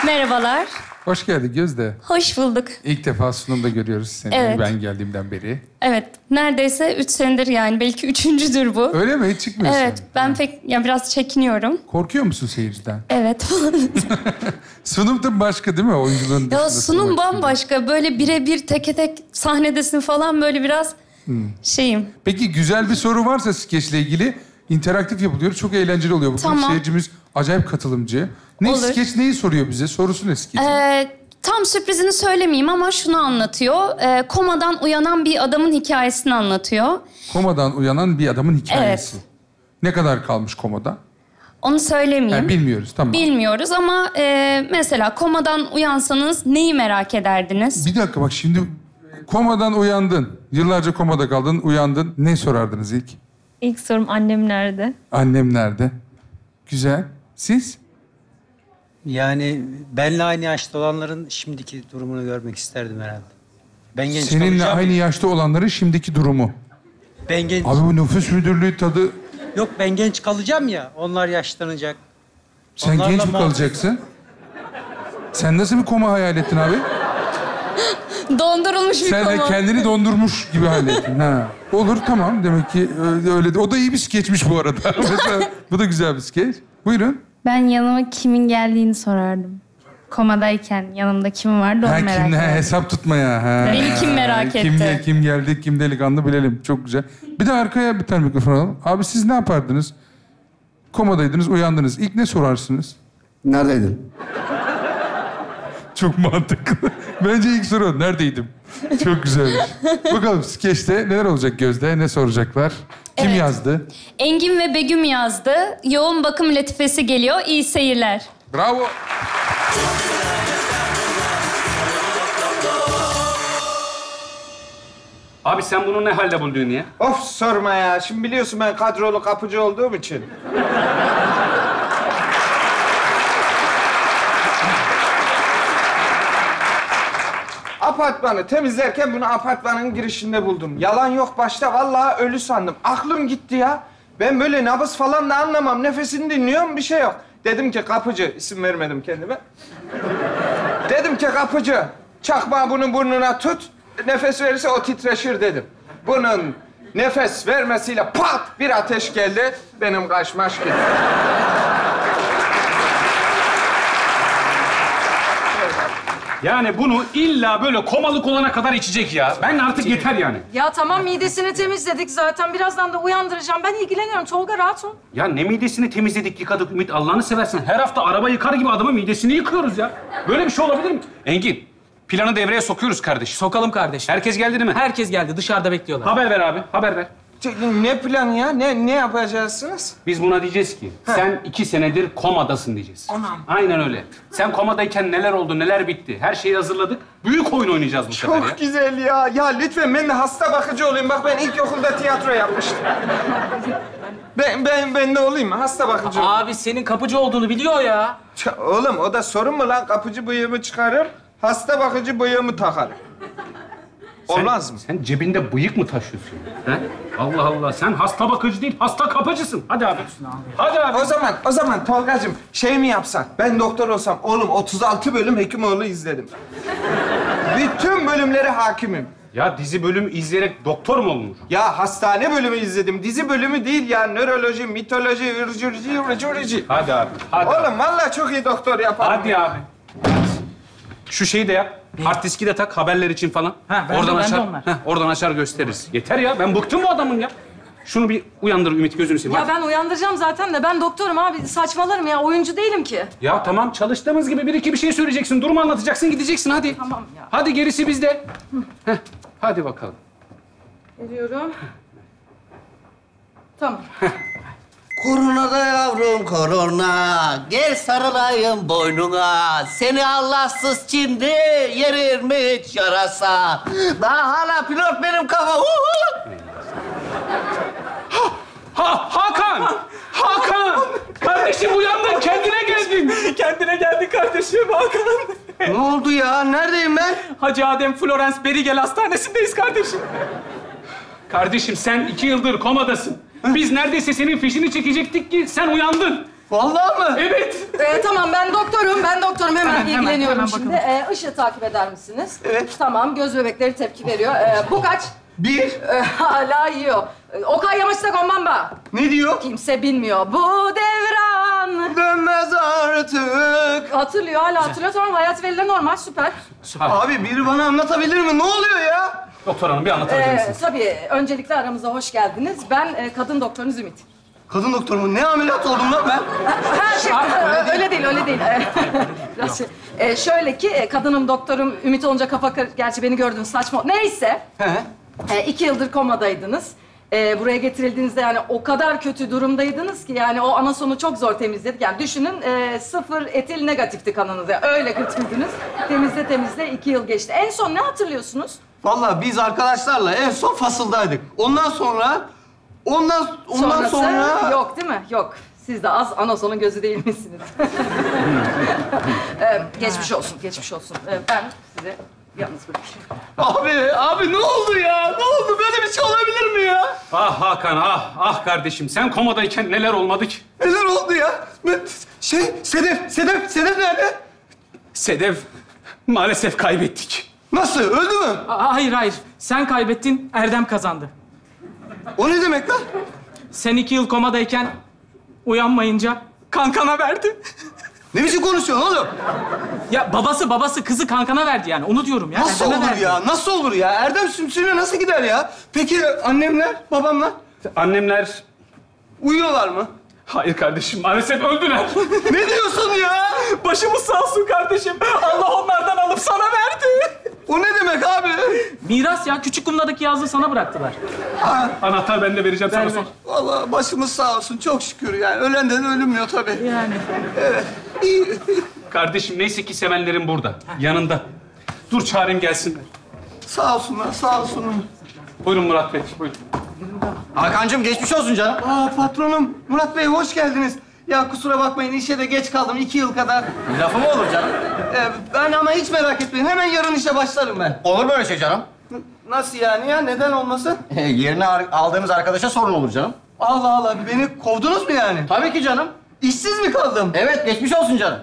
Merhabalar. Hoş geldin Gözde. Hoş bulduk. İlk defa sunumda görüyoruz seni. Evet. Ben geldiğimden beri. Evet, neredeyse 3 senedir yani. Belki 3.'dür bu. Öyle mi? Hiç çıkmıyorsun. Evet, ben biraz çekiniyorum. Korkuyor musun seyirciden? Evet. Sunum da başka değil mi? Oyunculuğun Ya dışında sunum sunmak bambaşka. Böyle birebir teke tek sahnedesin falan böyle biraz şeyim. Peki güzel bir soru varsa skeçle ilgili interaktif yapılıyor. Çok eğlenceli oluyor. Bugün Tamam. seyircimiz acayip katılımcı. Ne Olur. skeç neyi soruyor bize? Sorusu ne skeç? Tam sürprizini söylemeyeyim ama şunu anlatıyor. Komadan uyanan bir adamın hikayesini anlatıyor. Komadan uyanan bir adamın hikayesi. Evet. Ne kadar kalmış komada? Onu söylemeyeyim. Yani bilmiyoruz, tamam. Bilmiyoruz ama mesela komadan uyansanız neyi merak ederdiniz? Bir dakika bak şimdi komadan uyandın. Yıllarca komada kaldın, uyandın. Ne sorardınız ilk? İlk sorum annem nerede? Annem nerede? Güzel. Siz? Yani benle aynı yaşta olanların şimdiki durumunu görmek isterdim herhalde. Ben genç Seninle kalacağım. aynı yaşta olanların şimdiki durumu. Ben genç... Abi bu nüfus müdürlüğü tadı... Yok ben genç kalacağım ya. Onlar yaşlanacak. Sen Onlarla genç mi muhabbet- kalacaksın? Sen nasıl bir koma hayal ettin abi? Dondurulmuş bir Sen de koma. kendini dondurmuş gibi hayal ettin. Ha. Olur, tamam. Demek ki öyle. O da iyi bir skeçmiş bu arada. Mesela, bu da güzel bir skeç. Buyurun. Ben yanıma kimin geldiğini sorardım. Komadayken yanımda kim vardı onu merak ederdim. Hesap tutma ya. Ha. Beni kim merak etti? Kim geldi, kim delikanlı bilelim. Çok güzel. Bir de arkaya bir tane mikrofon alalım. Abi siz ne yapardınız? Komadaydınız, uyandınız. İlk ne sorarsınız? Neredeydin? Çok mantıklı. Bence ilk soru neredeydim? Çok güzelmiş. Bakalım skeçte neler olacak Gözde? Ne soracaklar? Kim Evet. yazdı? Engin ve Begüm yazdı. Yoğun bakım latifesi geliyor. İyi seyirler. Bravo. Abi sen bunu ne halde buldun ya? Of sorma ya. Şimdi biliyorsun ben kadrolu kapıcı olduğum için. Apartmanı temizlerken bunu apartmanın girişinde buldum. Yalan yok, başta vallahi ölü sandım. Aklım gitti ya. Ben böyle nabız falan da anlamam. Nefesini dinliyorum, bir şey yok. Dedim ki kapıcı, isim vermedim kendime. Dedim ki kapıcı, çakmağı bunun burnuna tut. Nefes verirse o titreşir dedim. Bunun nefes vermesiyle pat bir ateş geldi. Benim kaşmaş gitti. Yani bunu illa böyle komalık olana kadar içecek ya. Ben artık yeter yani. Ya tamam midesini temizledik zaten. Birazdan da uyandıracağım. Ben ilgileniyorum. Tolga rahat ol. Ya ne midesini temizledik, yıkadık Ümit, Allah'ını seversen. Her hafta araba yıkar gibi adamın midesini yıkıyoruz ya. Böyle bir şey olabilir mi? Engin, planı devreye sokuyoruz kardeşim. Sokalım kardeşim. Herkes geldi değil mi? Herkes geldi. Dışarıda bekliyorlar. Haber ver abi, haber ver. Ne planı ya? Ne yapacaksınız? Biz buna diyeceğiz ki, sen 2 senedir komadasın diyeceğiz. Anam. Aynen öyle. Sen komadayken neler oldu, neler bitti? Her şeyi hazırladık. Büyük oyun oynayacağız bu sefer ya. Çok güzel ya. Ya lütfen ben de hasta bakıcı olayım. Bak ben ilkokulda tiyatro yapmıştım. Ben de olayım mı? Hasta bakıcı olayım. Abi senin kapıcı olduğunu biliyor ya. Oğlum o da sorun mu lan? Kapıcı bıyığımı çıkarır, hasta bakıcı bıyığımı takarım. Olmaz mı? Sen cebinde bıyık mı taşıyorsun? He? Allah Allah. Sen hasta bakıcı değil, hasta kapıcısın. Hadi abi. Hadi abi. O zaman Tolgacığım şey mi yapsak? Ben doktor olsam, oğlum 36 bölüm Hekimoğlu izledim. Bütün bölümlere hakimim. Ya dizi bölüm izleyerek doktor mu olunur? Ya hastane bölümü izledim. Dizi bölümü değil ya. Nöroloji, mitoloji, üroloji. Hadi abi. Hadi. Oğlum vallahi çok iyi doktor yaparım. Hadi abi. Şu şeyi de yap. Hard diski de tak haberler için falan. Ha, ben de onlar. Oradan açar gösteririz. Yeter ya. Ben bıktım bu adamın ya. Şunu bir uyandır Ümit, gözünü seveyim. Ya ben uyandıracağım zaten de ben doktorum abi. Saçmalarım ya. Oyuncu değilim ki. Ya tamam, çalıştığımız gibi bir iki bir şey söyleyeceksin. Durumu anlatacaksın, gideceksin hadi. Tamam ya. Hadi gerisi bizde. Heh, hadi bakalım. Veriyorum. Tamam. Korona da yavrum korona, gel sarılayım boynuna. Seni Allahsız Çin'de yerir mi hiç yarasa? Daha hala pilot benim kafa. Hakan! Hakan! Kardeşim uyandın, kendine geldin. Kendine geldi kardeşim Hakan. Ne oldu ya? Neredeyim ben? Hacı Adem Florence Berigel Hastanesi'ndeyiz kardeşim. Kardeşim sen 2 yıldır komadasın. Biz neredeyse senin fişini çekecektik ki sen uyandın. Vallahi mı? Evet. Tamam ben doktorum hemen ilgileniyorum hemen şimdi. Işığı takip eder misiniz? Evet. Tamam göz bebekleri tepki veriyor. Bu kaç? 1. Hala yiyor. Okay Yamaç'ta konbamba. Ne diyor? Kimse bilmiyor. Bu devran. Dönmez artık. Hatırlıyor, hala hatırlıyor. Tamam, hayat verileri normal, süper. Abi biri bana anlatabilir mi? Ne oluyor ya? Doktor hanım bir anlatabilir misiniz? Tabii, öncelikle aramıza hoş geldiniz. Ben kadın doktorunuz Ümit. Kadın doktor mu? Ne ameliyat oldum lan ben? Öyle değil. Biraz şöyle ki, kadınım doktorum Ümit olunca gerçi beni gördünüz, saçma. Neyse. 2 yıldır komadaydınız. Buraya getirildiğinizde yani o kadar kötü durumdaydınız ki yani o anasonu çok zor temizledik. Yani düşünün 0 etil negatifti kanınız. Yani öyle kötüydünüz. Temizle 2 yıl geçti. En son ne hatırlıyorsunuz? Vallahi biz arkadaşlarla en son fasıldaydık. Ondan sonra... Ondan sonra... Yok değil mi? Yok. Siz de az anasonun gözü değil misiniz? Geçmiş olsun. Ben size yalnız bırakayım. Abi ne oldu ya? Ne oldu? Böyle bir şey olabilir mi ya? Ah Hakan, ah kardeşim. Sen komadayken neler olmadı ki? Neler oldu ya? Sedef nerede? Sedef, maalesef kaybettik. Nasıl? Öldü mü? Hayır. Sen kaybettin, Erdem kazandı. O ne demek lan? Sen 2 yıl komadayken uyanmayınca kankana verdi. Ne biçim konuşuyorsun oğlum? Ya babası kızı kankana verdi yani. Onu diyorum ya. Nasıl Erdem'e olur verdi. ya? Nasıl olur ya? Erdem sümsüğüne nasıl gider ya? Peki annemler, babamlar Annemler... uyuyorlar mı? Hayır kardeşim, maalesef öldüler. Ne diyorsun ya? Başımız sağ olsun kardeşim. Allah onlardan alıp sana verdi. O ne demek abi? Miras ya. Küçük kumladaki yazlığı sana bıraktılar. Anahtar ben de vereceğim sana sonra. Vallahi başımız sağ olsun. Çok şükür yani. Ölenden ölünmüyor tabii. Yani. Evet. İyi. Kardeşim neyse ki sevenlerim burada, yanında. Dur çağırayım gelsinler. Sağ olsunlar. Buyurun Murat Bey, buyurun. Hakan'cığım geçmiş olsun canım. Patronum. Murat Bey hoş geldiniz. Ya kusura bakmayın işe de geç kaldım 2 yıl kadar. Lafı mı olur canım? Ben ama hiç merak etmeyin. Hemen yarın işe başlarım ben. Olur böyle şey canım. Nasıl yani ya? Neden olmasın? Yerine aldığınız arkadaşa sorun olur canım. Allah beni kovdunuz mu yani? Tabii ki canım. İşsiz mi kaldım? Evet geçmiş olsun canım.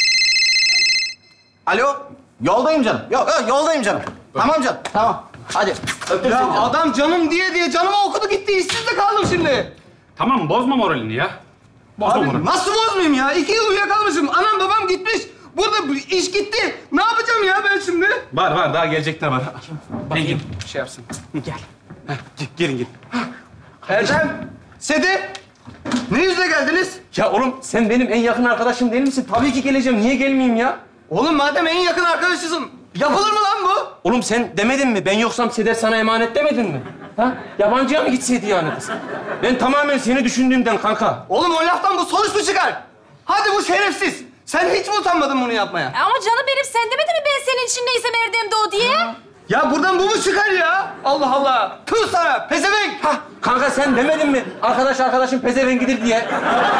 Alo. Yoldayım canım. Yok yoldayım canım. Tamam canım. Tamam. Hadi. Öptüm Ya seni canım. adam canım diye canıma okudu gitti. İşsiz de kaldım şimdi. Tamam, bozma moralini ya. Bozma moralini. Nasıl bozmayayım ya? 2 yıl uyuyakalmışım. Anam babam gitmiş. Burada iş gitti. Ne yapacağım ya ben şimdi? Var, daha gelecekler var. Engin, şey yapsın. Gel. Gelin. Erdem, Sedef. Ne yüzle geldiniz? Ya oğlum sen benim en yakın arkadaşım değil misin? Tabii ki geleceğim. Niye gelmeyeyim ya? Oğlum madem en yakın arkadaşısın, yapılır mı lan bu? Oğlum sen demedin mi? Ben yoksam Sedef sana emanet demedin mi? Ha? Yabancıya mı gitseydi yani kız? Ben tamamen seni düşündüğümden kanka. Oğlum o laftan bu sonuç mu çıkar? Hadi bu şerefsiz. Sen hiç mi utanmadın bunu yapmaya? Ama canım benim, sen demedin mi ben senin için neysem Erdem'de o diye? Ya buradan bu mu çıkar ya? Allah Allah. Tüh sana, pezevenk. Ha, kanka sen demedin mi? Arkadaşın pezevengidir diye.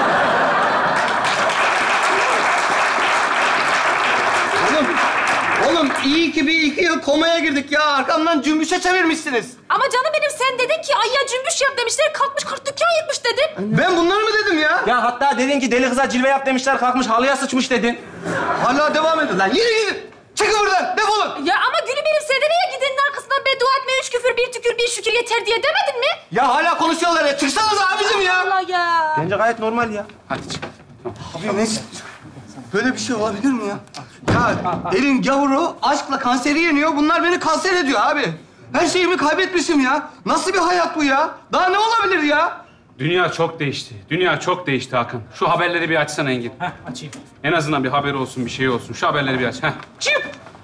Oğlum iyi ki bir 2 yıl komaya girdik ya. Arkamdan cümbüşe çevirmişsiniz. Ama canım benim, sen dedin ki ay ya cümbüş yap demişler, kalkmış 40 dükkan yıkmış dedin. Ben bunları mı dedim ya? Ya hatta dedin ki deli kıza cilve yap demişler, kalkmış halıya sıçmış dedin. Hala devam edin lan. Yürü gidin. Çıkın buradan. Defolun. Ya ama gülüm benim, sen de niye gidenin arkasından beddua etme, 3 küfür, 1 tükür, 1 şükür yeter diye demedin mi? Ya hala konuşuyorlar ya. Çıksanız abicim ya. Allah ya. Bence gayet normal ya. Hadi çık. Abi ne? Böyle bir şey olabilir mi ya? Ya elin gavuru aşkla kanseri yeniyor. Bunlar beni kanser ediyor abi. Her şeyimi kaybetmişim ya. Nasıl bir hayat bu ya? Daha ne olabilir ya? Dünya çok değişti Hakan. Şu haberleri bir açsana Engin. Açayım. En azından bir haberi olsun, bir şey olsun. Şu haberleri bir aç. Çıp!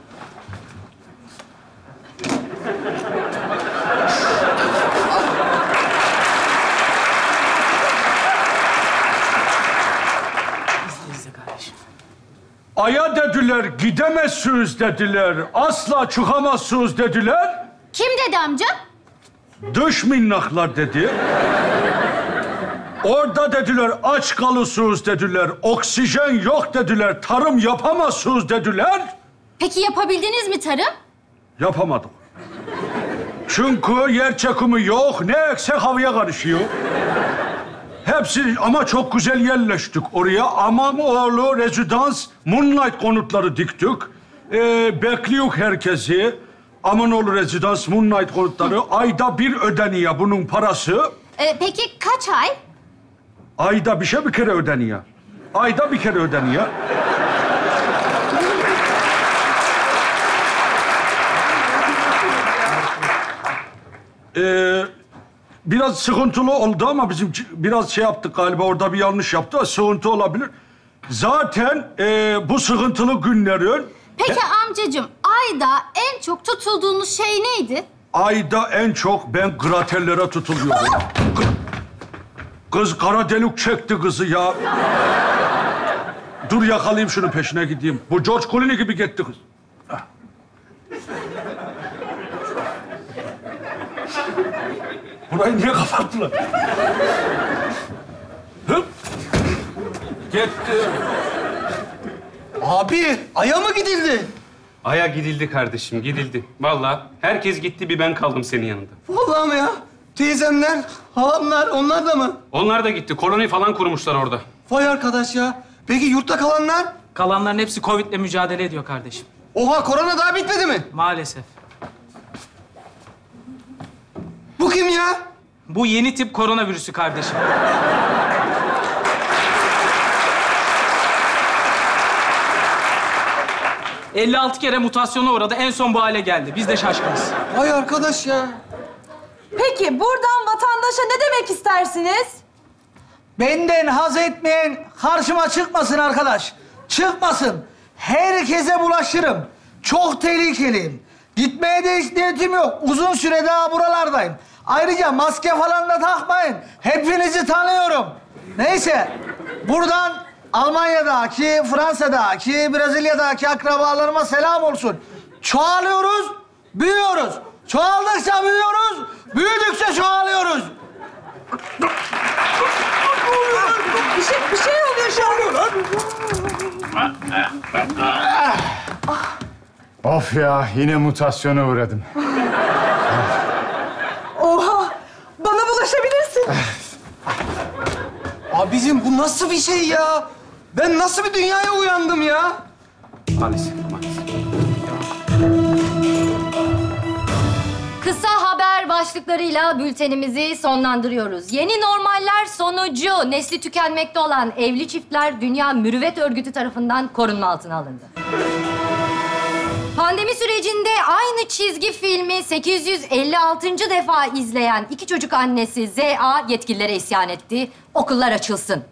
Aya dediler, gidemezsiniz dediler, asla çıkamazsınız dediler. Kim dedi amca? Dış minnaklar dedi. Orada dediler, aç kalırsınız dediler, oksijen yok dediler, tarım yapamazsınız dediler. Peki yapabildiniz mi tarım? Yapamadık. Çünkü yer çekimi yok, ne eksek havaya karışıyor. Hepsi ama çok güzel yerleştik oraya. Amamoğlu Rezidans Moonlight konutları diktik. Bekliyor herkesi. Amanoğlu Rezidans Moonlight konutları ayda bir ödeniyor bunun parası. Peki kaç ay? Ayda bir kere ödeniyor. Ayda bir kere ödeniyor. Biraz sıkıntılı oldu ama bizim biraz şey yaptık galiba, orada bir yanlış yaptı. Sıkıntı olabilir. Zaten bu sıkıntılı günlerin... Peki amcacığım, ayda en çok tutulduğunuz şey neydi? Ayda en çok ben kraterlere tutuluyorum. Kız kara delik çekti kızı ya. Dur yakalayayım şunu, peşine gideyim. Bu George Clooney gibi gitti kız. Burayı niye kapattılar? Hıp! Gitti. Abi, Ay'a mı gidildi? Ay'a gidildi kardeşim, gidildi. Vallahi herkes gitti, bir ben kaldım senin yanında. Vallahi mi ya? Teyzemler, halamlar, onlar da mı? Onlar da gitti, koloni falan kurmuşlar orada. Vay arkadaş ya. Peki yurtta kalanlar? Kalanların hepsi Covid'le mücadele ediyor kardeşim. Oha, korona daha bitmedi mi? Maalesef. Bu kim ya? Bu yeni tip koronavirüsü kardeşim. ...56 kere mutasyona uğradı. En son bu hale geldi. Biz de şaşkınız. Vay arkadaş ya. Peki buradan vatandaşa ne demek istersiniz? Benden haz etmeyen karşıma çıkmasın arkadaş. Çıkmasın. Herkese bulaşırım. Çok tehlikeliyim. Gitmeye de hiç niyetim yok. Uzun süre daha buralardayım. Ayrıca maske falan da takmayın. Hepinizi tanıyorum. Neyse, buradan Almanya'daki, Fransa'daki, Brezilya'daki akrabalarıma selam olsun. Çoğalıyoruz, büyüyoruz. Çoğaldıkça büyüyoruz, büyüdükçe çoğalıyoruz. Bir şey oluyor şu an. Of ya, yine mutasyona uğradım. Oha! Bana bulaşabilirsin. Abicim bu nasıl bir şey ya? Ben nasıl bir dünyaya uyandım ya? Maalesef, maalesef. Kısa haber başlıklarıyla bültenimizi sonlandırıyoruz. Yeni normaller sonucu nesli tükenmekte olan evli çiftler Dünya Mürüvvet Örgütü tarafından korunma altına alındı. Pandemi sürecinde aynı çizgi filmi 856. defa izleyen 2 çocuk annesi Z.A. yetkililere isyan etti. Okullar açılsın.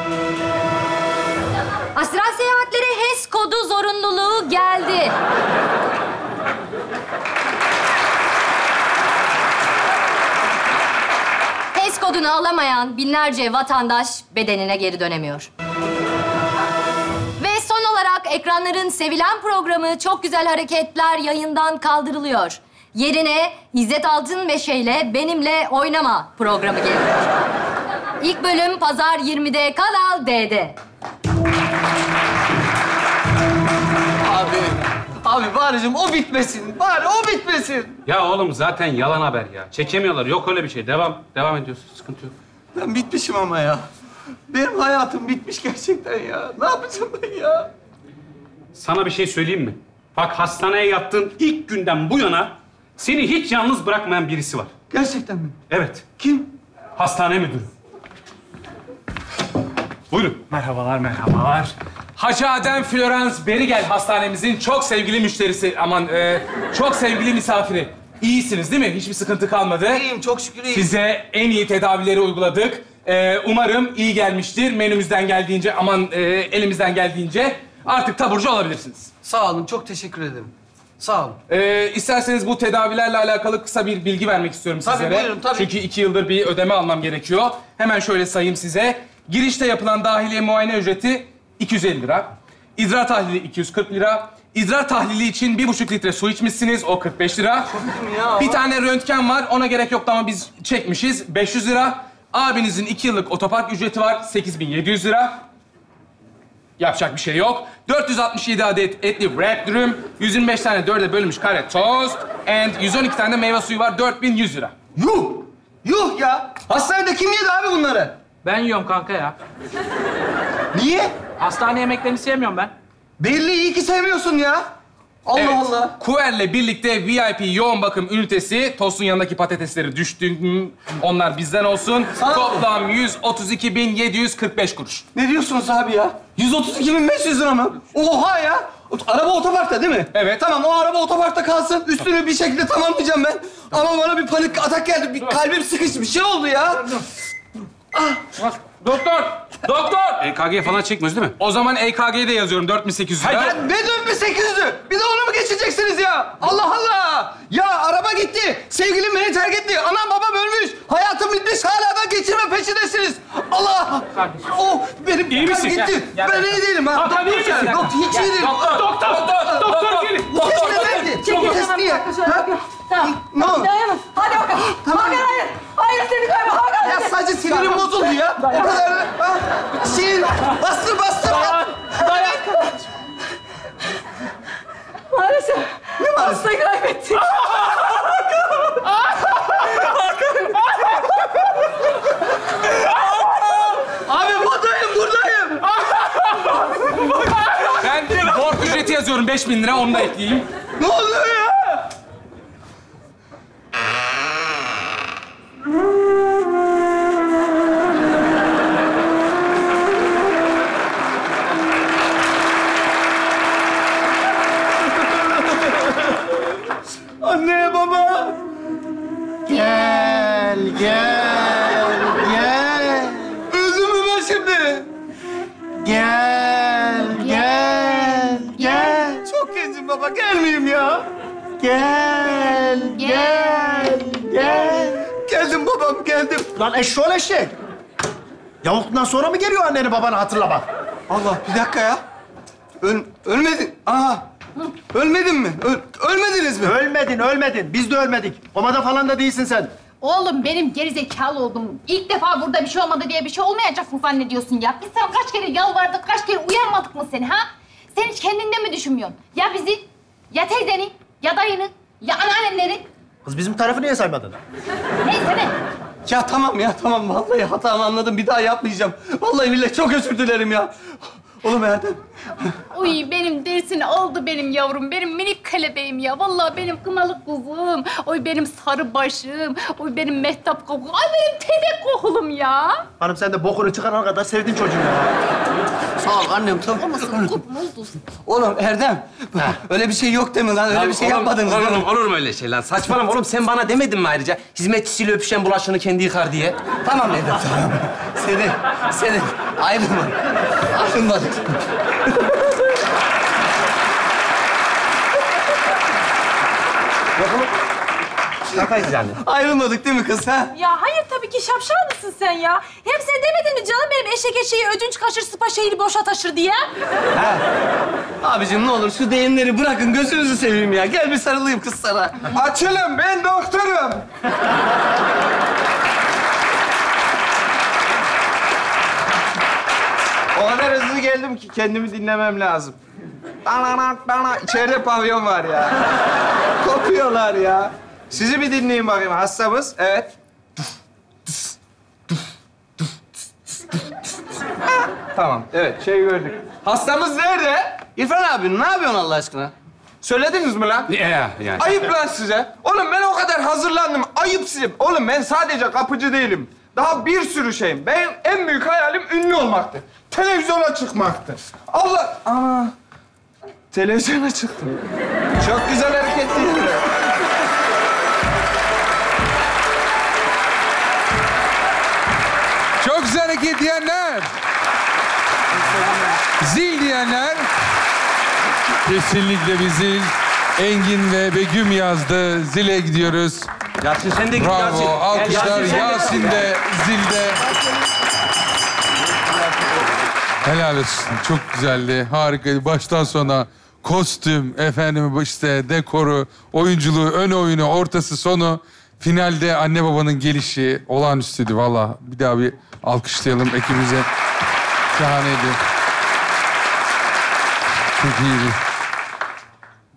Astral seyahatlere HES kodu zorunluluğu geldi. HES kodunu alamayan binlerce vatandaş bedenine geri dönemiyor. Ve son olarak ekranların sevilen programı Çok Güzel Hareketler yayından kaldırılıyor. Yerine İzzet Altınmeşe ile Benimle Oynama programı geliyor. İlk bölüm Pazar 20'de Kanal D'de. Abi baricim o bitmesin. Bari o bitmesin. Ya oğlum zaten yalan haber ya. Çekemiyorlar. Yok öyle bir şey. Devam ediyorsun. Sıkıntı yok. Ben bitmişim ama ya. Benim hayatım bitmiş gerçekten ya. Ne yapacağım ben ya? Sana bir şey söyleyeyim mi? Bak hastaneye yattığın ilk günden bu yana seni hiç yalnız bırakmayan birisi var. Gerçekten mi? Evet. Kim? Hastane müdürü. Buyurun. Merhabalar. Hacı Adem Florence Berigel hastanemizin çok sevgili müşterisi, çok sevgili misafiri. İyisiniz değil mi? Hiçbir sıkıntı kalmadı. İyiyim, çok şükür iyiyim. Size en iyi tedavileri uyguladık. Umarım iyi gelmiştir. Menümüzden geldiğince, elimizden geldiğince artık taburcu olabilirsiniz. Sağ olun, çok teşekkür ederim. Sağ olun. İsterseniz bu tedavilerle alakalı kısa bir bilgi vermek istiyorum Tabii, sizlere. buyurun, tabii. Çünkü 2 yıldır bir ödeme almam gerekiyor. Hemen şöyle sayayım size. Girişte yapılan dahiliye muayene ücreti 250 lira. İdrar tahlili 240 lira. İdrar tahlili için 1,5 litre su içmişsiniz, o 45 lira. Ya. Bir tane röntgen var, ona gerek yoktu ama biz çekmişiz, 500 lira. Abinizin 2 yıllık otopark ücreti var, 8.700 lira. Yapacak bir şey yok. 467 adet etli wrap dürüm, 125 tane 4'e bölünmüş kare tost and 112 tane meyve suyu var, 4.100 lira. Yuh! Yuh ya! Hastanede kim yedi abi bunları? Ben yiyorum kanka ya. Niye? Hastane yemeklerini sevmiyorum ben. Belli, iyi ki sevmiyorsun ya. Allah Evet. Allah. Kuver'le birlikte VIP yoğun bakım ünitesi, tostun yanındaki patatesleri düştü. Onlar bizden olsun. Toplam 132.745 kuruş. Ne diyorsunuz abi ya? 132.500 lira mı? Oha ya! Araba otoparkta değil mi? Evet. Tamam, o araba otoparkta kalsın. Üstünü bir şekilde tamamlayacağım ben. Ama bana bir panik atak geldi. Bir kalbim sıkıştı. Bir şey oldu ya. Doktor! Doktor! EKG falan çekmiyoruz değil mi? O zaman EKG'de yazıyorum 4.800 lira. Ya ne 4.800'ü? Bir de onu mu geçireceksiniz ya? Allah Allah! Ya araba gitti. Sevgilim beni terk etti. Anam babam ölmüş. Hayatım bitmiş. Hala da geçirme peşindesiniz. Allah! Oh, benim İyi misin? gitti. Ben iyi değilim ha. Tamam, iyi misin? Yok, hiç iyi değilim. Doktor gelin. Kes neden? Kes niye? Ha? Tamam. Ne oldu? Dayanın. Hadi bakalım. Tamam. Hakan hayır. Hayır seni koyma Hakan. Ya sadece sinirim bozuldu ya. O kadar. Ha? Sinir. Bastır. Dayan. Maalesef. Ne maalesef? Hastayı kaybettik. Abi buradayım. Ben borç ücreti yazıyorum 5.000 lira, onu da ekleyeyim. Ne oluyor ya? Anne, baba. Gel. Öldüm mü ben şimdi? Gel. Çok gencim baba, gelmeyeyim ya. Gel. Geldim babam, geldim. Lan eşşoğlu eşek. Yavuktan sonra mı geliyor anneni babanı hatırlamak? Allah, bir dakika ya. Ölmedin. Aha. Ölmedin mi? Ölmediniz mi? Ölmedin. Biz de ölmedik. Komada falan da değilsin sen. Oğlum benim gerizekalı oldum. İlk defa burada bir şey olmadı diye bir şey olmayacak mı zannediyorsun ya? Biz sana kaç kere yalvardık, kaç kere uyarmadık mı seni ha? Sen hiç kendinde mi düşünmüyorsun? Ya bizi, ya teyzeni, ya dayını, ya anneanneleri. Kız bizim tarafı niye saymadın? Neyse ne? Ya tamam. Vallahi hatamı anladım. Bir daha yapmayacağım. Vallahi billahi çok özür dilerim ya. Oğlum Erdem. Uy benim dersin oldu benim yavrum, benim minik kelebeğim ya. Vallahi benim kınalı kuzum, oy benim sarı başım, oy benim mehtap kokulum, ay benim tedek kokulum ya. Hanım sen de bokunu çıkarana kadar sevdin çocuğu ya. Sağ ol annem, tamam. Olmasın, oldu. Oğlum Erdem, öyle bir şey yok değil mi lan? Öyle bir şey yapmadınız değil mi? Olur mu öyle şey lan? Saçmalama oğlum, sen bana demedin mi ayrıca? Hizmetçisiyle öpüşen bulaşığını kendi yıkar diye. Tamam Erdem, tamam. Seni ayrılmadık. Şakayız yani. Ayrılmadık değil mi kız ha? Ya hayır tabii ki şapşal mısın sen ya? Hem sen demedin mi canım benim eşek eşeği ödünç kaçır, sıpa şehri boşa taşır diye? Ha. Abicim ne olur şu deyimleri bırakın, gözünüzü seveyim ya. Gel bir sarılayım kız sana. Açılın, ben doktorum. O kadar hızlı geldim ki kendimi dinlemem lazım. İçeride pavyon var ya. Kopuyorlar ya. Sizi bir dinleyin bakayım. Hastamız, evet. Tamam, evet. Gördük. Hastamız nerede? İrfan abi, ne yapıyorsun Allah aşkına? Söylediniz mi lan? Yani. Ayıp lan size. Oğlum ben o kadar hazırlandım. Ayıp size. Oğlum ben sadece kapıcı değilim. Daha bir sürü şeyim. Benim en büyük hayalim ünlü olmaktı. Televizyona çıkmaktı. Allah... Aa, televizyona çıktım. Çok güzel hareket değil mi? Çok güzel hareket diyenler. Zil diyenler. Kesinlikle bir zil. Engin ve Begüm yazdı. Zile gidiyoruz. Yasin sen de git Bravo. Yasin. Alkışlar. Yasin, Yasin de, zilde. Helal olsun. Çok güzeldi. Harikaydı. Baştan sona kostüm, efendim işte dekoru, oyunculuğu, ön oyunu, ortası, sonu. Finalde anne babanın gelişi olağanüstüydü valla. Bir daha bir alkışlayalım ekibimize. Şahaneydi. Çok iyiydi.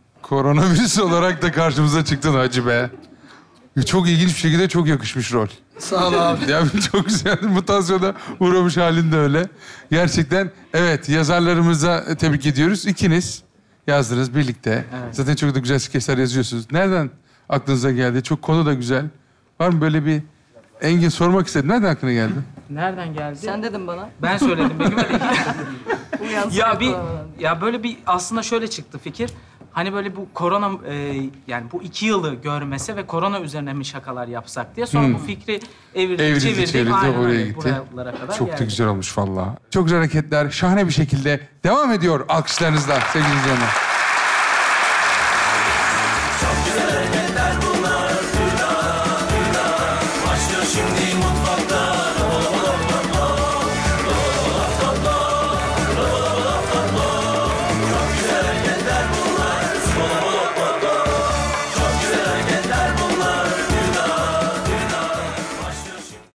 Koronavirüs olarak da karşımıza çıktın hacı be. Çok ilginç bir şekilde çok yakışmış rol. Sağ ol abi. Ya çok güzel. Mutasyona uğramış halin de öyle. Gerçekten evet, yazarlarımıza tebrik ediyoruz. İkiniz yazdınız birlikte. Evet. Zaten çok da güzel skeçler yazıyorsunuz. Nereden aklınıza geldi? Çok konu da güzel. Var mı böyle bir... Engin sormak istedim. Nereden aklına geldi? Nereden geldi? Sen dedin bana. Ben söyledim. Benim öyle. Uyansın Ya böyle bir aslında şöyle çıktı fikir. Hani böyle bu korona yani bu 2 yılı görmese ve korona üzerine mi şakalar yapsak diye sonra bu fikri çevirdik. Aynen oraya öyle, gitti. buralara kadar Çok da geldik. güzel olmuş vallahi. Çok güzel hareketler şahane bir şekilde devam ediyor alkışlarınızla sevgili izleyenler.